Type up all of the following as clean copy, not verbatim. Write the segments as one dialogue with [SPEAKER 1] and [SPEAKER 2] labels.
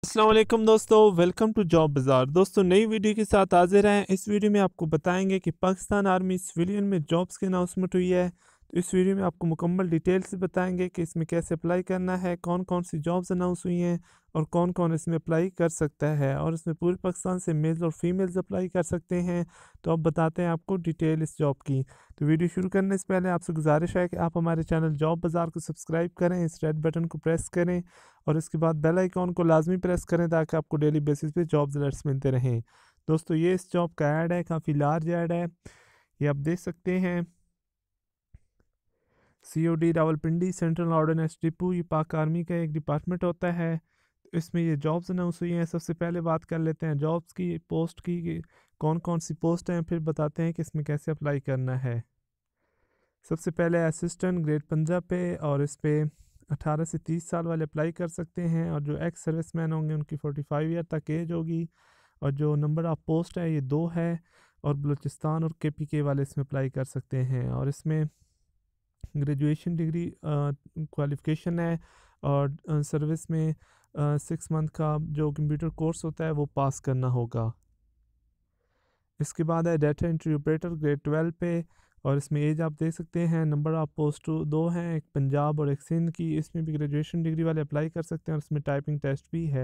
[SPEAKER 1] अस्सलाम वालेकुम दोस्तों, वेलकम टू जॉब बाज़ार। दोस्तों नई वीडियो के साथ हाजिर हैं। इस वीडियो में आपको बताएंगे कि पाकिस्तान आर्मी सिविलियन में जॉब्स की अनाउंसमेंट हुई है। तो इस वीडियो में आपको मुकम्मल डिटेल से बताएंगे कि इसमें कैसे अप्लाई करना है, कौन कौन सी जॉब्स अनाउंस हुई हैं और कौन कौन इसमें अप्लाई कर सकता है। और इसमें पूरे पाकिस्तान से मेल्स और फीमेल्स अप्लाई कर सकते हैं। तो अब बताते हैं आपको डिटेल इस जॉब की। तो वीडियो शुरू करने से पहले आपसे गुजारिश है कि आप हमारे चैनल जॉब बाज़ार को सब्सक्राइब करें, इस रेड बटन को प्रेस करें और इसके बाद बेल आइकॉन को लाजमी प्रेस करें ताकि आपको डेली बेसिस पे जॉब्स अलर्ट्स मिलते रहें। दोस्तों ये इस जॉब का ऐड है, काफ़ी लार्ज ऐड है, ये आप देख सकते हैं। COD Rawalpindi central ordnance depot, ये पाक आर्मी का एक डिपार्टमेंट होता है। इसमें ये जॉब्स अनाउंस हुई हैं। सबसे पहले बात कर लेते हैं जॉब्स की, पोस्ट की, कि कौन कौन सी पोस्ट हैं, फिर बताते हैं कि इसमें कैसे अप्लाई करना है। सबसे पहले असिस्टेंट ग्रेड 15 पे, और इस पे 18 से 30 साल वाले अप्लाई कर सकते हैं। और जो एक्स सर्विसमैन होंगे उनकी 45 ईयर तक एज होगी। और जो नंबर ऑफ पोस्ट है ये 2 है। और बलूचिस्तान और KPK वाले इसमें अप्लाई कर सकते हैं। और इसमें ग्रेजुएशन डिग्री क्वालिफ़िकेशन है। और सर्विस में 6 मंथ का जो कंप्यूटर कोर्स होता है वो पास करना होगा। इसके बाद है डाटा एंट्री ऑपरेटर ग्रेड 12 पे, और इसमें एज आप देख सकते हैं। नंबर ऑफ पोस्ट 2 हैं, एक पंजाब और एक सिंध की। इसमें भी ग्रेजुएशन डिग्री वाले अप्लाई कर सकते हैं और इसमें टाइपिंग टेस्ट भी है।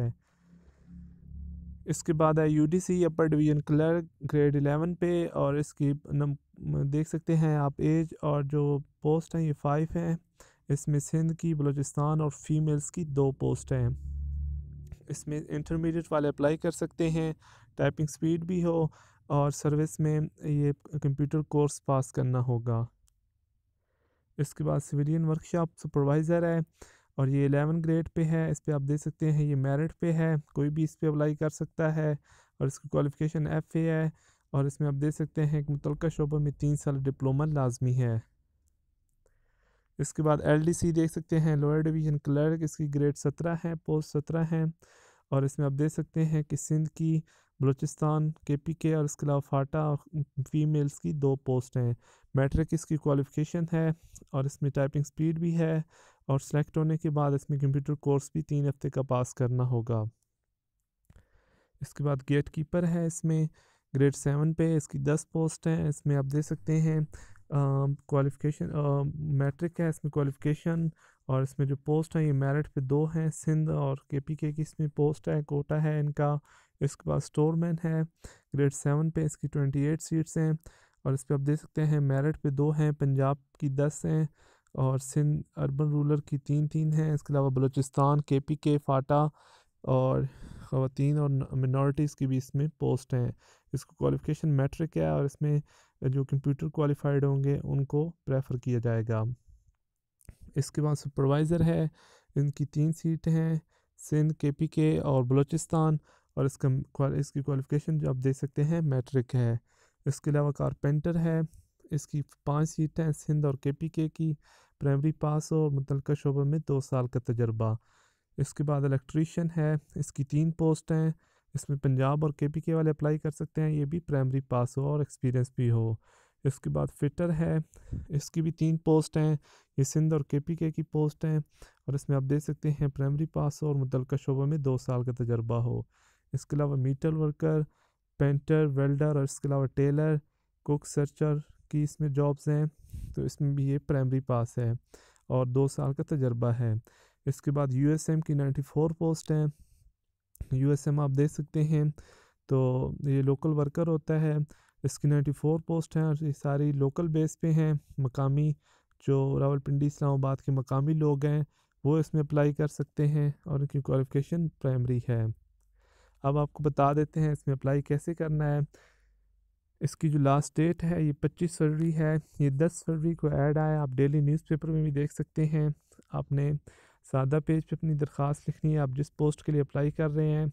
[SPEAKER 1] इसके बाद है UDC upper division clerk grade 11 पे, और इसकी देख सकते हैं आप एज और जो पोस्ट हैं ये 5 हैं। इसमें सिंध की, बलूचिस्तान और फीमेल्स की 2 पोस्ट हैं। इसमें इंटरमीडिएट वाले अप्लाई कर सकते हैं, टाइपिंग स्पीड भी हो और सर्विस में ये कंप्यूटर कोर्स पास करना होगा। इसके बाद सिविलियन वर्कशॉप सुपरवाइज़र है, और ये 11 ग्रेड पे है। इस पे आप देख सकते हैं ये मेरिट पे है, कोई भी इस पे अप्लाई कर सकता है। और इसकी क्वालिफ़िकेशन FA है। और इसमें आप देख सकते हैं कि मुतल्लिका शोबे में 3 साल डिप्लोमा लाजमी है। इसके बाद LDC देख सकते हैं, लोअर डिवीज़न क्लर्क, इसकी ग्रेड 17 है, पोस्ट 17 है। और इसमें आप देख सकते हैं कि सिंध की, बलूचिस्तान KPK और इसके अलावा फाटा और फीमेल्स की 2 पोस्ट हैं। मैट्रिक इसकी क्वालिफ़िकेशन है, और इसमें टाइपिंग स्पीड भी है। और सेलेक्ट होने के बाद इसमें कंप्यूटर कोर्स भी 3 हफ्ते का पास करना होगा। इसके बाद गेट कीपर है, इसमें ग्रेड 7 पे, इसकी 10 पोस्ट हैं। इसमें आप देख सकते हैं क्वालिफ़िकेशन मैट्रिक है इसमें क्वालिफ़िकेशन। और इसमें जो पोस्ट हैं ये मेरिट पे 2 हैं, सिंध और KPK की इसमें पोस्ट है, कोटा है इनका। इसके बाद स्टोरमैन है ग्रेड 7 पे, इसकी 28 सीट्स हैं। और इस पर आप देख सकते हैं मेरिट पे 2 हैं, पंजाब की 10 हैं और सिंध अर्बन रूरल की 3 हैं। इसके अलावा बलूचिस्तान, KPK, फाटा और ख़वातीन और मिनॉरिटीज़ की भी इसमें पोस्ट हैं। इसको क्वालिफ़िकेशन मैट्रिक है, और इसमें जो कंप्यूटर क्वालिफाइड होंगे उनको प्रेफर किया जाएगा। इसके बाद सुपरवाइज़र है, इनकी 3 सीट हैं, सिंध, KPK और बलूचिस्तान। और इसकी क्वालिफ़िकेशन जो आप देख सकते हैं मैट्रिक है। इसके अलावा कारपेंटर है, इसकी 5 सीट हैं, सिंध और KPK की, प्राइमरी पास हो और मुतल्लिका शोबे में 2 साल का तजर्बा। इसके बाद इलेक्ट्रीशियन है, इसकी 3 पोस्ट हैं। इसमें पंजाब और KPK वाले अप्लाई कर सकते हैं, ये भी प्राइमरी पास हो और एक्सपीरियंस भी हो। इसके बाद फिटर है, इसकी भी 3 पोस्ट हैं, ये सिंध और KPK की पोस्ट हैं। और इसमें आप देख सकते हैं प्राइमरी पास हो और मुतल्लिका शोबे में 2 साल का तजर्बा हो। इसके अलावा मीटर वर्कर, पेंटर, वेल्डर और इसके अलावा टेलर, कुक, सर्चर की इसमें जॉब्स हैं। तो इसमें भी ये प्राइमरी पास है और 2 साल का तजर्बा है। इसके बाद USM की 94 पोस्ट हैं। USM आप देख सकते हैं, तो ये लोकल वर्कर होता है। इसकी 94 पोस्ट हैं और ये सारी लोकल बेस पे हैं। मकामी जो रावलपिंडी इस्लामाबाद के मकामी लोग हैं वो इसमें अप्लाई कर सकते हैं, और इनकी क्वालिफ़िकेशन प्राइमरी है। अब आपको बता देते हैं इसमें अप्लाई कैसे करना है। इसकी जो लास्ट डेट है ये 25 फरवरी है, ये 10 फरवरी को ऐड आया। आप डेली न्यूज़पेपर में भी देख सकते हैं। आपने सादा पेज पे अपनी दरख्वास्त लिखनी है, आप जिस पोस्ट के लिए अप्लाई कर रहे हैं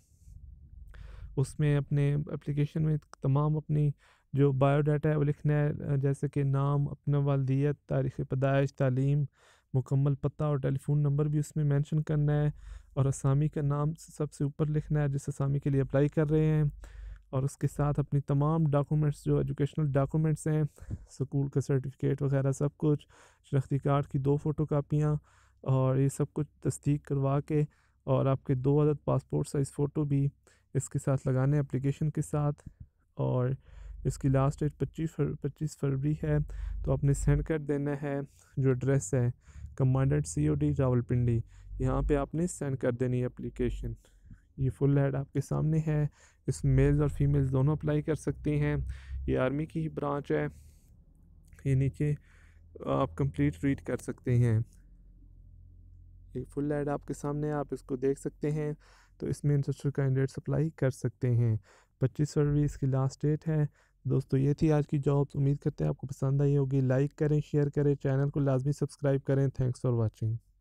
[SPEAKER 1] उसमें अपने एप्लीकेशन में तमाम अपनी जो बायोडाटा है वो लिखना है, जैसे कि नाम, अपना वालदियत, तारीख़ पैदाइश, तालीम, मुकम्मल पता और टेलीफोन नंबर भी उसमें मेंशन करना है। और असामी का नाम सबसे ऊपर लिखना है जिस असामी के लिए अप्लाई कर रहे हैं। और उसके साथ अपनी तमाम डॉक्यूमेंट्स जो एजुकेशनल डॉक्यूमेंट्स हैं, स्कूल का सर्टिफिकेट वगैरह सब कुछ, शनाख्ती कार्ड की 2 फ़ोटो कापियाँ, और ये सब कुछ तस्दीक करवा के और आपके 2 अदद पासपोर्ट साइज़ फ़ोटो भी इसके साथ लगाने एप्लीकेशन के साथ। और इसकी लास्ट डेट 25 फरवरी है, तो आपने सेंड कर देना है। जो एड्रेस है कमांडेंट COD रावलपिंडी, यहाँ पे आपने सेंड कर देनी है एप्लीकेशन। ये फुल ऐड आपके सामने है। इस मेल्स और फीमेल्स दोनों अप्लाई कर सकते हैं। ये आर्मी की ही ब्रांच है। ये नीचे आप कंप्लीट रीड कर सकते हैं। ये फुल ऐड आपके सामने है, आप इसको देख सकते हैं। तो इसमें इंटरेस्टेड कैंडिडेट्स अप्लाई कर सकते हैं। 25 फरवरी इसकी लास्ट डेट है। दोस्तों ये थी आज की जॉब्स। उम्मीद करते हैं आपको पसंद आई होगी। लाइक करें, शेयर करें, चैनल को लाजमी सब्सक्राइब करें। Thanks for watching.